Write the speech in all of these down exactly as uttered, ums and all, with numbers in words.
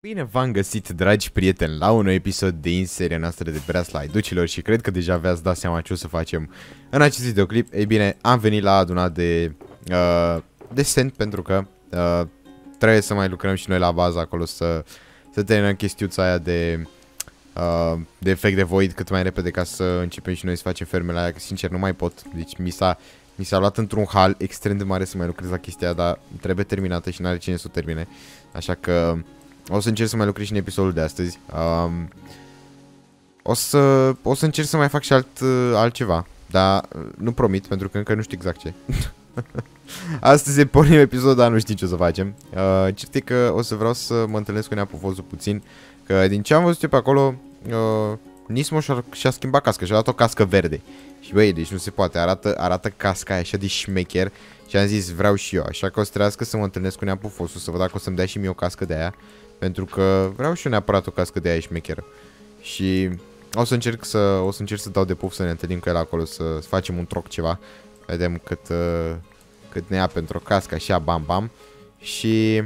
Bine v-am găsit, dragi prieteni, la un nou episod din seria noastră de Breasla ai Ducilor și cred că deja v-ați dat seama ce o să facem în acest videoclip. Ei bine, am venit la adunat de uh, descent pentru că uh, trebuie să mai lucrăm și noi la bază acolo să, să terminăm chestiuța aia de, uh, de efect de void cât mai repede ca să începem și noi să facem fermele aia, că sincer nu mai pot. Deci mi s-a mi s-a luat într-un hal extrem de mare să mai lucrez la chestia, dar trebuie terminată și n-are cine să o termine. Așa că o să încerc să mai lucrez și în episodul de astăzi. Um, o, să, o să încerc să mai fac și alt, altceva, dar nu promit, pentru că încă nu știu exact ce. Astăzi e pornim episodul, dar nu știu ce o să facem. Uh, cert e că o să vreau să mă întâlnesc cu Neapufozul puțin, că din ce am văzut eu pe acolo, uh, Nismo și-a și schimbat casca și-a dat o cască verde. Și băi, deci nu se poate, arată, arată casca aia așa de șmecher. Și am zis, vreau și eu, așa că o să trebuiască să mă întâlnesc cu Neapufosul, să văd dacă o să-mi dea și mie o cască de aia. Pentru că vreau și eu neapărat o cască de aia șmecheră. Și o să încerc să, o să încerc să dau de puf să ne întâlnim cu el acolo, să, să facem un troc ceva. Vedem cât, uh, cât ne ia pentru o cască, așa, bam, bam. Și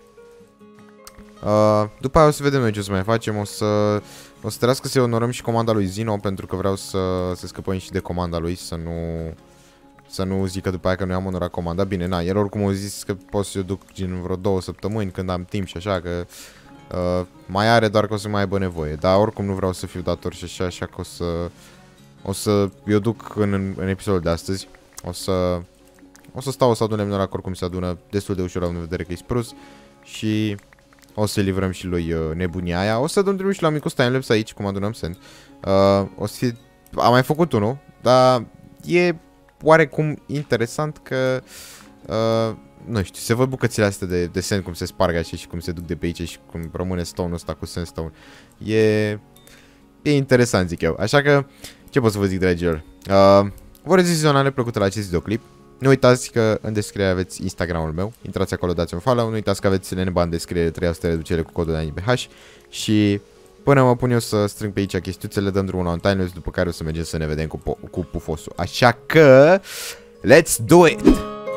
uh, după aia o să vedem noi ce o să mai facem, o să... O să trebuiască să onorăm și comanda lui Zino, pentru că vreau să, să scăpăm și de comanda lui, să nu... Să nu zică după aia că nu am onorat comanda. Bine, na, el oricum a zis că pot să o duc în vreo două săptămâni când am timp și așa, că uh, mai are, doar că o să mai aibă nevoie. Dar oricum nu vreau să fiu dator și așa, așa că o să... O să... Eu duc în, în, în episodul de astăzi. O să... O să stau, o să adun lemnul ăla, că oricum se adună destul de ușor, având în vedere că e sprus. Și... O să livrăm și lui uh, nebunia aia. O să dăm și la micul timelapse aici, cum adunăm sand. Uh, o să fie... Am mai făcut unul, dar e oarecum interesant că... Uh, nu știu, se văd bucățile astea de, de sand, cum se sparg așa și cum se duc de pe aici și cum rămâne stone-ul ăsta cu sandstone. E... E interesant, zic eu. Așa că, ce pot să vă zic, dragilor? Uh, vă rezist zona plăcută la acest videoclip. Nu uitați că în descriere aveți Instagramul meu. Intrați acolo, dați un follow. Nu uitați că aveți Leneba în descriere, trei sute reducere cu codul de A N I B H. Și până mă pun eu să strâng pe aici chestiuțele, dăm drumul la un timelapse, după care o să mergem să ne vedem cu, cu pufosul. Așa că, let's do it!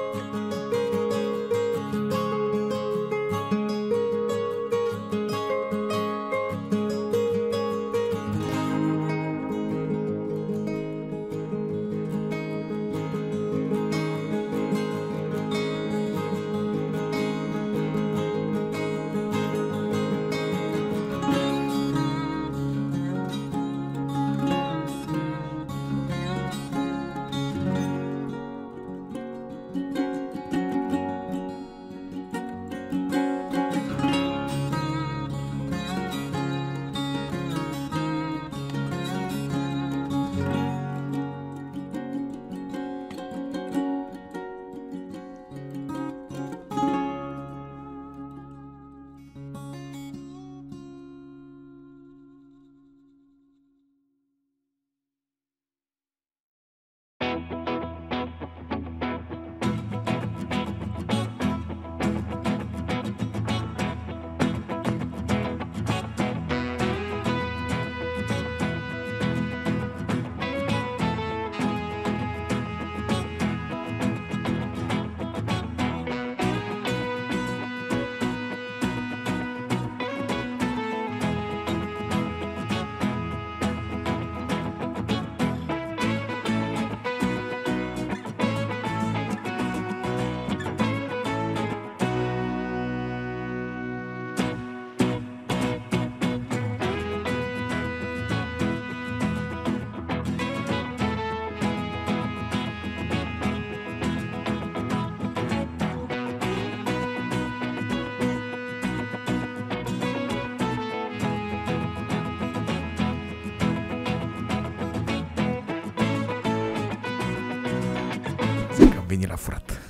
Veni la furat.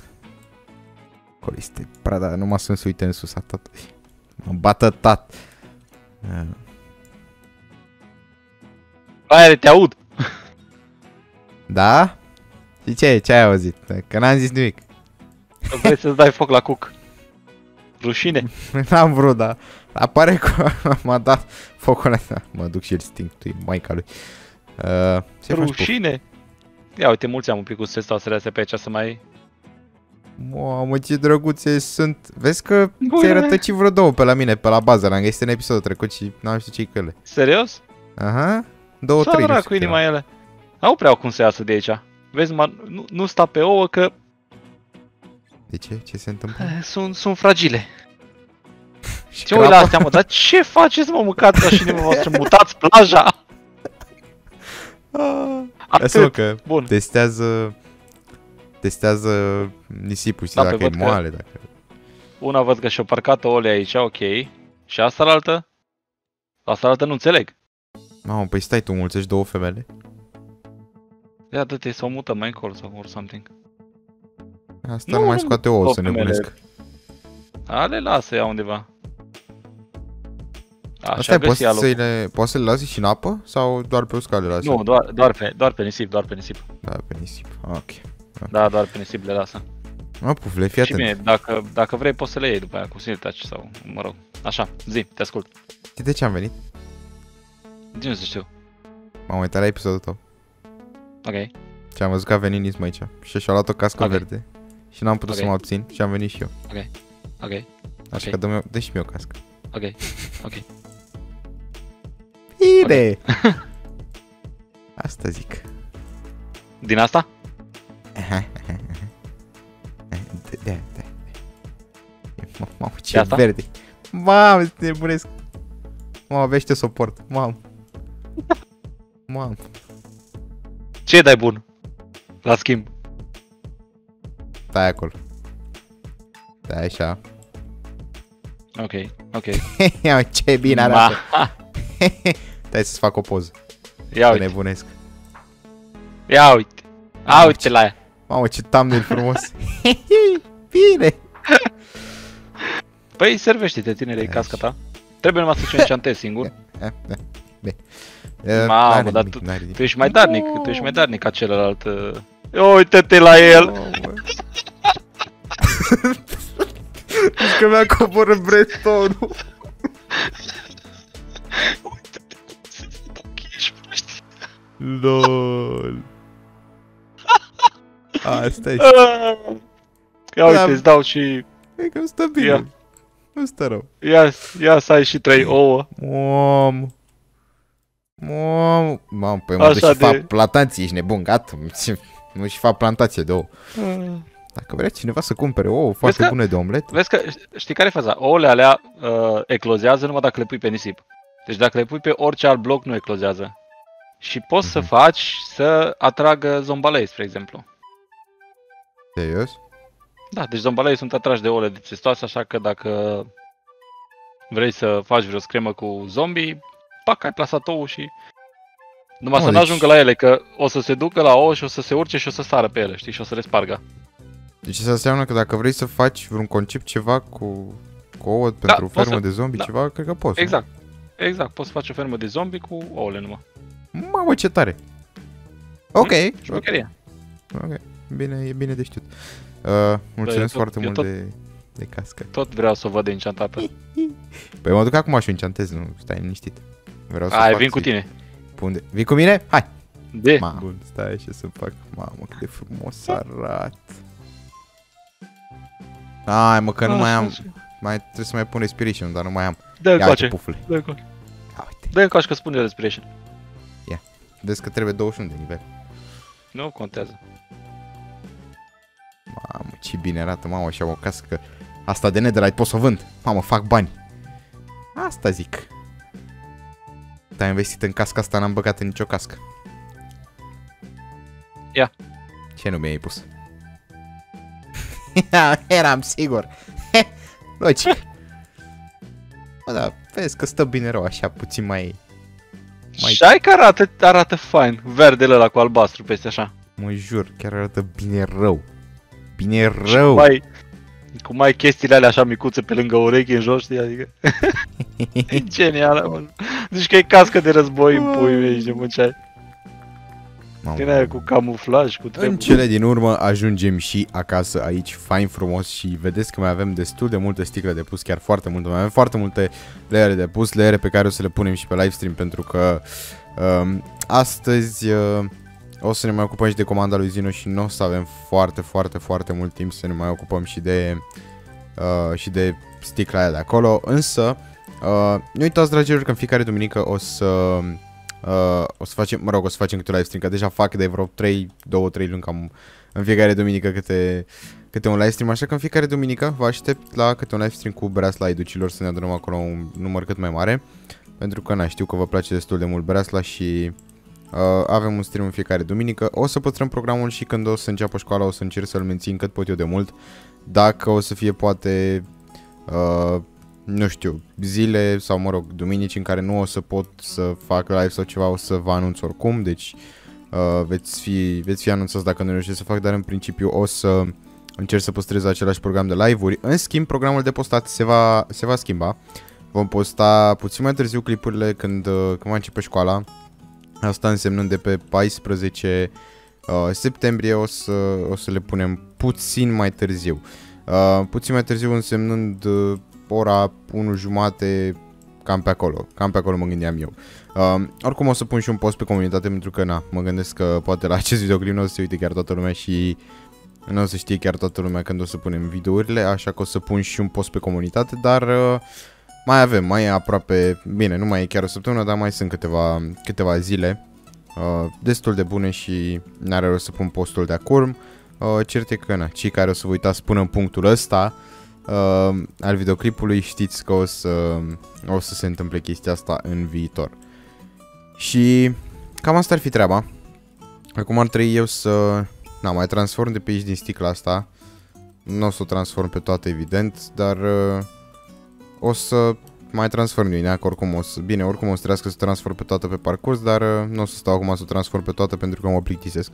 Acolo este prada, numai să-mi se uite în sus atât. Mă bată tat. Aia, te aud. Da? Și ce, ce ai auzit? Că n-am zis nimic. Vrei să-ți dai foc la cuc. Rușine. N-am vrut, dar apare că m-a dat focul ăsta. Mă duc și el sting, tu e maica lui. Uh, Rușine. Ia uite, mulți am un pic cu sesta să rease pe aici să mai... Mamă, ce drăguțe sunt. Vezi că ți-ai rătăcit vreo două pe la mine, pe la bază. L-am găsit în episodul trecut și n-am știut ce-i cu ele. Serios? Aha, două, trei. Să cu inima ele. N-au prea cum să iasă de aici. Vezi, nu, nu sta pe ouă că... De ce? Ce se întâmplă? Sunt, sunt fragile. Și ce ui la astea, mă? Dar ce faceți, mă, mâncați ca și nimeni voastră? Mutați plaja! Lasă-mă că Bun. testează... Testează nisipul, știi, Da, dacă e moale, dacă... Una văd că și-o parcat ouăle aici, ok. Și asta la altă? Asta la altă nu înțeleg. Mamă, păi stai, tu mulțești două femele? Ia, dă-te să o mutăm mai încolo sau or something. Asta nu, nu mai scoate ouă, să nebunesc. Ale lasă ea undeva. Așa poți să le, poți să le lasi și în apă? Sau doar pe uscat le lasi? Nu, doar, doar, pe, doar pe nisip, doar pe nisip. Da, pe nisip, ok. Okay. Da, doar pe nisip le lasă. Mă, pufle, fii atent. Și bine, dacă, dacă vrei poți să le iei după aia cu Snail Touch sau, mă rog, așa, zi, te ascult. Știi de ce am venit? De nu să știu. M-am uitat la episodul tău. Ok. Și am văzut că a venit Nism aici. Și și-a luat o cască okay. verde. Și n-am putut okay. să mă abțin și am venit și eu. Ok, ok. Așa okay. că dă-mi, dă și mie o cască. Ok, ok. Bine! Okay. Asta zic. Din asta? Da, da. Mamă, ce verde. Mamă, te nebunesc. Mamă, abia te suport. Mamă. Mamă. Ce dai bun? La schimb. Stai acolo. Stai așa. Ok, ok. Ia, ce bine arată. Stai să-ți fac o poză. Ia uite. Nebunesc. Ia uite. A, uite la ea. Mamă, ce thumbnail frumos. Bine. Păi, servește-te, tinere, casca ta. Trebuie numai să-ți o enchantezi singur. Mamă, dar tu, tu ești mai darnic, tu ești mai darnic ca celălalt. Uite-te la el. Zici că mi-a coborât bretonul. Uite-te cum se văd ochii, ești proști. LOL. Asta e. Ia uite, îți dau și... E că nu stă bine. Ia. Nu stă rău. Ia, ia să ai și trei ouă. Mamă. Mamă. Mamă, păi mă duc și fac plantație, ești nebun, gata. Nu și fac plantație de ouă. Dacă vrea cineva să cumpere ouă foarte bune de omlet. Vezi că, știi care e faza? Ouăle alea uh, eclozează numai dacă le pui pe nisip. Deci dacă le pui pe orice alt bloc, nu eclozează. Și poți mm-hmm. să faci să atragă zombalei, spre exemplu. Serios? Da, deci zombalei sunt atrași de ouăle de testoase, așa că dacă vrei să faci vreo scremă cu zombie, pac, ai plasat ouă și... Numai oh, să deci... nu ajungă la ele, că o să se ducă la ouă și o să se urce și o să sară pe ele, știi, și o să le spargă. Deci asta înseamnă că dacă vrei să faci vreun concept ceva cu, cu ouă pentru o fermă să... de zombie, da. Ceva, cred că poți. Exact, nu? Exact, poți să faci o fermă de zombie cu ouăle numai. Mamă, ce tare! Ok. Șmecheria. Ok, bine, e bine de știut. Uh, mulțumesc da, foarte mult tot, de, de cască. Tot vreau să o văd enchantată. Păi mă duc acum și o enchantez, nu, stai liniștit. Vreau să Hai, fac vin cu tine. Unde? Vii cu mine? Hai! De? Mamă, bun, stai și să fac. Mamă, cât de frumos arată. Hai mă, că nu mai am. Mai trebuie să mai pun respiration, dar nu mai am. Dă încoace. Dă încoace. Dă încoace că spune respiration. Ia. Vezi că trebuie douăzeci și unu de nivel. Nu contează. Mamă, ce bine arată, mamă, și am o cască. Asta de netherite pot să o vând. Mamă, fac bani. Asta zic. Te-ai investit în casca asta, n-am băgat în nicio cască. Ia. Ce nume ai pus? Eram sigur. Logic. Bă, da, vezi că stă bine rău, așa, puțin mai... mai... Și ai că arată, arată fain, verdele ăla cu albastru peste așa. Mă jur, chiar arată bine rău. Bine rău. Mai, cum ai chestiile alea așa micuțe pe lângă urechi în jos, știi, adică... E genială, mă. Zici că e cască de război în pui mei și de munceai. Din aia cu camuflaj, cu treburi. În cele din urmă ajungem și acasă aici, fain frumos, și vedeți că mai avem destul de multe sticle de pus, chiar foarte multe. Mai avem foarte multe leere de pus, leere pe care o să le punem și pe livestream, pentru că um, astăzi uh, o să ne mai ocupăm și de comanda lui Zino și nu o să avem foarte, foarte, foarte mult timp să ne mai ocupăm și de, uh, și de sticla aia de acolo. Însă, uh, nu uitați, dragilor, că în fiecare duminică o să, uh, o să facem, mă rog, o să facem câte un live stream, că deja fac de vreo trei, două trei luni cam în fiecare duminică câte, câte un live stream, așa că în fiecare duminică vă aștept la câte un live stream cu Brass Ducilor, să ne adunăm acolo un număr cât mai mare, pentru că, na, știu că vă place destul de mult Brass și uh, avem un stream în fiecare duminică. O să păstrăm programul și când o să înceapă școala o să încerc să-l mențin cât pot eu de mult, dacă o să fie poate, uh, nu știu, zile sau, mă rog, duminici în care nu o să pot să fac live sau ceva, o să vă anunț oricum, deci uh, veți, fi, veți fi anunțați dacă nu reușesc să fac, dar în principiu o să încerc să păstrez același program de live-uri. În schimb, programul de postat se va, se va schimba. Vom posta puțin mai târziu clipurile când, când va începe școala. Asta însemnând de pe paisprezece uh, septembrie o să, o să le punem puțin mai târziu. Uh, puțin mai târziu însemnând uh, ora unu jumate, cam pe acolo. Cam pe acolo mă gândeam eu. Uh, oricum o să pun și un post pe comunitate, pentru că, na, mă gândesc că poate la acest videoclip nu o să se uite chiar toată lumea și nu o să știe chiar toată lumea când o să punem videourile, așa că o să pun și un post pe comunitate, dar uh, mai avem, mai e aproape, bine, nu mai e chiar o săptămână, dar mai sunt câteva, câteva zile uh, destul de bune și n-are rost să pun postul de acum. Uh, cert e că, na, cei care o să vă uitați până în punctul ăsta uh, al videoclipului, știți că o să, o să se întâmple chestia asta în viitor. Și cam asta ar fi treaba. Acum ar trebui eu să, na, mai transform de pe aici din sticla asta. Nu o să o transform pe toată, evident, dar uh, o să mai transform din ea, că oricum o să, bine, oricum o să trească să o transform pe toată pe parcurs, dar uh, nu o să stau acum să o transform pe toată pentru că mă plictisesc.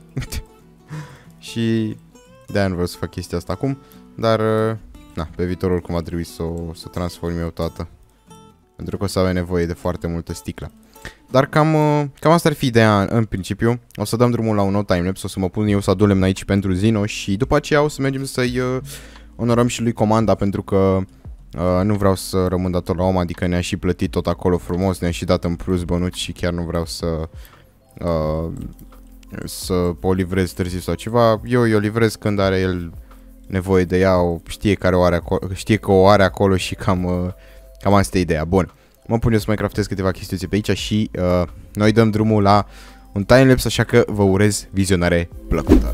Și de-aia nu vreau să fac chestia asta acum, dar uh, na, pe viitor oricum va trebui să o să transform eu toată, pentru că o să avem nevoie de foarte multă sticlă. Dar cam, uh, cam asta ar fi ideea în, în principiu. O să dăm drumul la un nou timelapse, o să mă pun eu să adun lemn aici pentru Zino și după aceea o să mergem să-i uh, onorăm și lui comanda, pentru că Uh, nu vreau să rămân dator la om, adică ne-a și plătit tot acolo frumos, ne-a și dat în plus bănuți și chiar nu vreau să uh, să o livrez târziu sau ceva. Eu o livrez când are el nevoie de ea, o știe, care o are acolo, știe că o are acolo și cam, uh, cam asta e ideea. Bun, mă pun eu să mai craftez câteva chestii pe aici și uh, noi dăm drumul la un timelapse, așa că vă urez vizionare plăcută.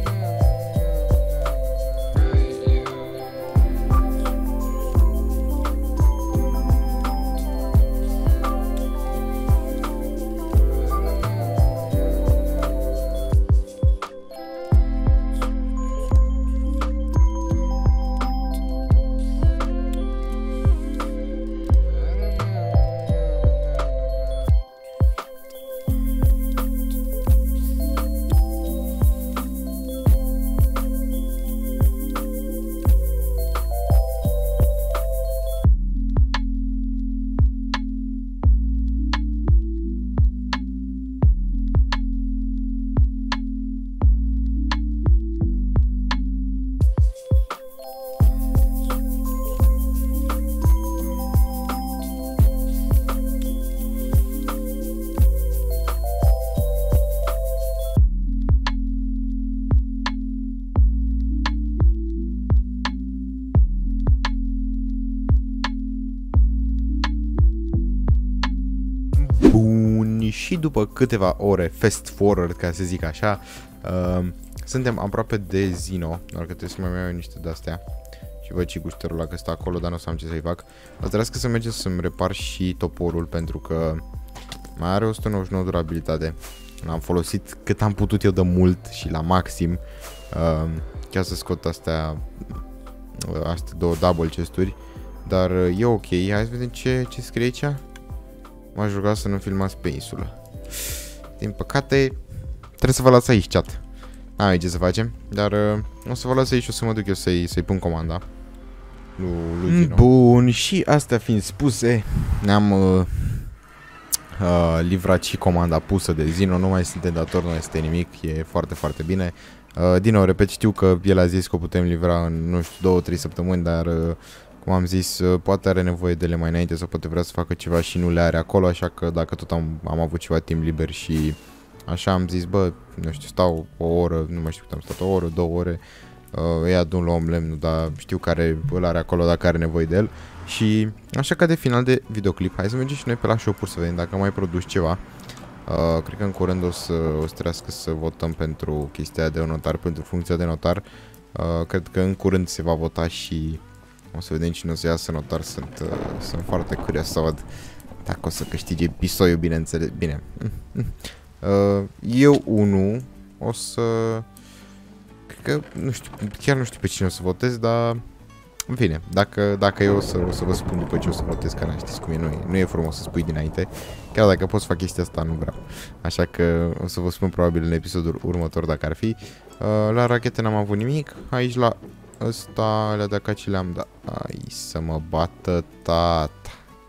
Și după câteva ore fast forward, ca să zic așa, uh, suntem aproape de Zino, doar că trebuie să mai iau niște de-astea. Și văd și gușterul ăla că stă acolo, dar nu o să am ce să-i fac. O să să mergem să-mi repar și toporul, pentru că mai are o sută nouăzeci și nouă durabilitate. L-am folosit cât am putut eu de mult și la maxim, uh, chiar să scot astea, astea două double chesturi. Dar uh, e ok, hai să vedem ce, ce scrie aici. M-aș ruga să nu filmați pe insulă. Din păcate, trebuie să vă las aici chat. N-am ce să facem, dar uh, o să vă las aici și o să mă duc eu să-i să-i pun comanda. Lui, lui Zino. Bun, și astea fiind spuse, ne-am uh, uh, livrat și comanda pusă de Zino. Nu mai suntem dator, nu este nimic, e foarte, foarte bine. Uh, din nou, repet, știu că el a zis că o putem livra în, nu știu, două trei săptămâni, dar... Uh, cum am zis, poate are nevoie de ele mai înainte sau poate vrea să facă ceva și nu le are acolo, așa că dacă tot am, am avut ceva timp liber și așa am zis, bă, nu știu, stau o oră, nu mai știu cât am stat, o oră, două ore, uh, îi adun, luăm lemnul, dar știu care îl are acolo dacă are nevoie de el. Și așa ca de final de videoclip, hai să mergem și noi pe la shop-uri să vedem dacă am mai produs ceva. Uh, cred că în curând o să, o să trească să votăm pentru chestia de notar, pentru funcția de notar. Uh, cred că în curând se va vota și o să vedem cine o să iasă notar. Sunt, uh, sunt foarte curios să văd dacă o să câștige pisoiul, bineînțeles. Bine. Uh, eu, unul, o să... Cred că, nu știu, chiar nu știu pe cine o să votez, dar... În fine, dacă, dacă eu o să, o să vă spun după ce o să votez, că n știți cum e, nu e, nu e frumos să spui dinainte. Chiar dacă pot să fac chestia asta, nu vreau. Așa că o să vă spun probabil în episodul următor dacă ar fi. Uh, la rachete n-am avut nimic. Aici la ăsta, alea de acaci le-am dat. Ai să mă bată tata.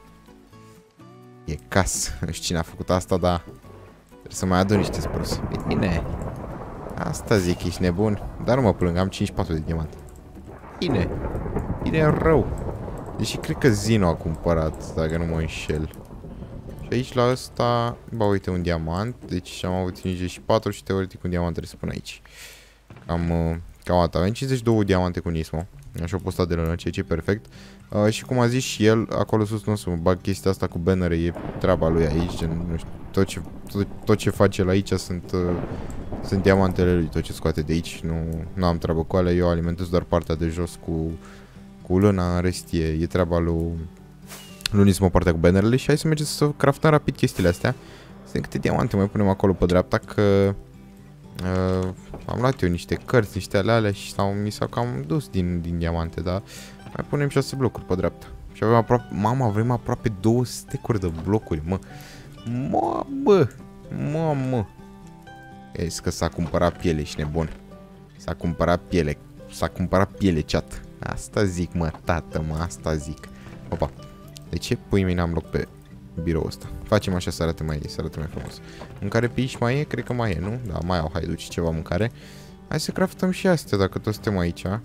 E casă. Nu știu cine a făcut asta, dar trebuie să mai adun niște spros. Bine. Asta zic, ești nebun. Dar nu mă plâng, am cincizeci și patru de diamante. Bine. Bine rău. Deși cred că Zino a cumpărat, dacă nu mă înșel. Și aici la ăsta, ba uite, un diamant. Deci am avut cincizeci și patru și teoretic un diamant trebuie să pun aici. Cam, cam atât. Avem cincizeci și doi diamante cu Nismo. Așa o postat de lână, ceea ce e perfect. Uh, și cum a zis și el, acolo sus nu o să mă bag chestia asta cu bannere, e treaba lui aici. Nu știu, tot ce, tot, tot ce face el aici sunt... Uh, Sunt diamantele lui, tot ce scoate de aici. Nu, nu am treabă cu alea, eu alimentez doar partea de jos cu, cu lâna, în rest e, e treaba lui, lui Nismo, partea cu bannerele. Și hai să mergem să craftăm rapid chestiile astea. Să vedem câte diamante mai punem acolo pe dreapta, că uh, am luat eu niște cărți, niște alea și sau, mi s-au cam dus din, din diamante, dar mai punem șase blocuri pe dreapta. Și avem aproape, mama, avem aproape două stack-uri de blocuri, mă. Mă, bă, mă, mă. E că s-a cumpărat piele, și nebun. S-a cumpărat piele. S-a cumpărat piele, chat. Asta zic, mă, tată, mă, asta zic. Opa. De ce pui mei n-am loc pe biroul ăsta? Facem așa să arate mai, să arate mai frumos. Mâncare pe aici mai e? Cred că mai e, nu? Da, mai au, hai, duci ceva mâncare. Hai să craftăm și astea, dacă toți suntem aici. Uh,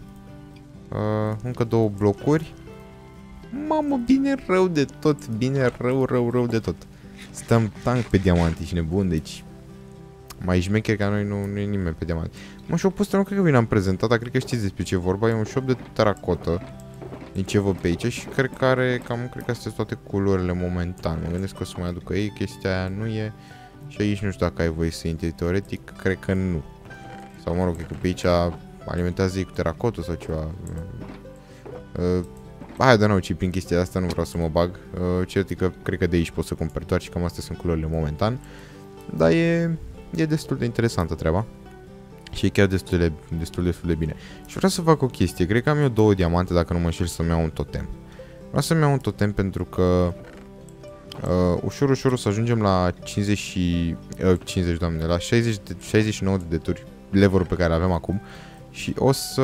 încă două blocuri. Mamă, bine rău de tot. Bine rău, rău, rău de tot. Stăm tank pe diamante, și nebun, deci... Mai șmecher ca noi, nu, nu e nimeni pe diamante. Mă, shop-ul ăsta nu cred că vi l-am prezentat, dar cred că știți despre ce e vorba. E un shop de teracotă. Din ce văd pe aici și cred că are, cam, cred că astea sunt toate culorile momentan. Mă gândesc că o să mai aducă ei, chestia aia nu e. Și aici nu știu dacă ai voie să intri teoretic, cred că nu. Sau mă rog, cred că pe aici alimentează ei cu teracotă sau ceva. Uh, hai, dar nu, ci prin chestia asta nu vreau să mă bag. Uh, cert că cred că de aici pot să cumperi doar și cam astea sunt culorile momentan. Dar e... E destul de interesantă treaba. Și e chiar destul de, destul, destul de bine. Și vreau să fac o chestie. Cred că am eu două diamante, dacă nu mă înșel, să-mi iau un totem. Vreau să-mi iau un totem pentru că uh, ușor, ușor o să ajungem la cincizeci, uh, cincizeci, doamne, la șaizeci, șaizeci și nouă de deturi, level-ul pe care avem acum. Și o să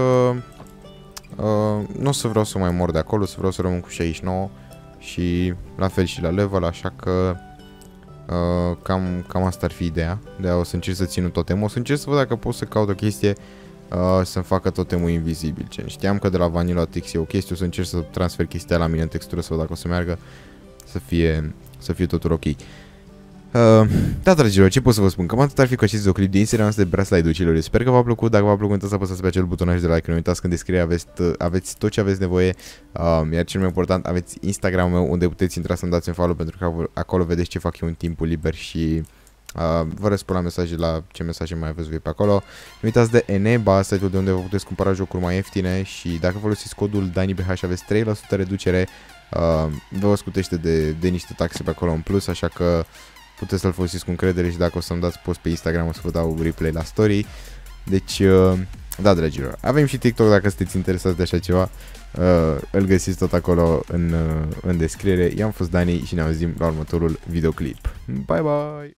uh, nu o să vreau să mai mor de acolo, o să vreau să rămân cu șaizeci și nouă. Și la fel și la level, așa că Uh, cam, cam asta ar fi ideea. De-aia o să încerc să țin un totem. O să încerc să văd dacă pot să caut o chestie uh, să-mi facă totemul invizibil. Ce știam că de la Vanilla Tix e o chestie. O să încerc să transfer chestia la mine în textură, să văd dacă o să meargă, să fie, să fie totul ok. Uh, da, dragilor, ce pot să vă spun? Cam atât ar fi cu acest videoclip din seria noastră de Brass Ducilor. Sper că v-a plăcut. Dacă v-a plăcut, să apăsați pe acel butonaj de like. Nu uitați că în descriere aveți, aveți tot ce aveți nevoie. Uh, iar cel mai important, aveți Instagram-ul meu, unde puteți intra să-mi dați un follow, pentru că acolo vedeți ce fac eu în timpul liber și uh, vă răspund la mesaje, la ce mesaje mai aveți voi pe acolo. Nu uitați de Eneba, site-ul de unde vă puteți cumpăra jocuri mai ieftine și dacă folosiți codul DaniBH aveți trei la sută reducere. Uh, vă scutește de, de niște taxe pe acolo în plus, așa că puteți să-l folosiți cu încredere și dacă o să-mi dați post pe Instagram o să vă dau replay la story. Deci, uh, da, dragilor, avem și TikTok dacă sunteți interesați de așa ceva. Uh, îl găsiți tot acolo în, uh, în descriere. I-am fost Dani și ne auzim la următorul videoclip. Bye, bye!